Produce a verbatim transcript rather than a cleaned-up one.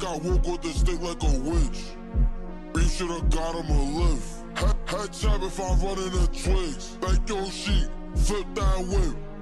I walk with the stick like a witch. You should've got him a lift. Head, head tap if I'm running the twigs. Back your sheet, flip that whip.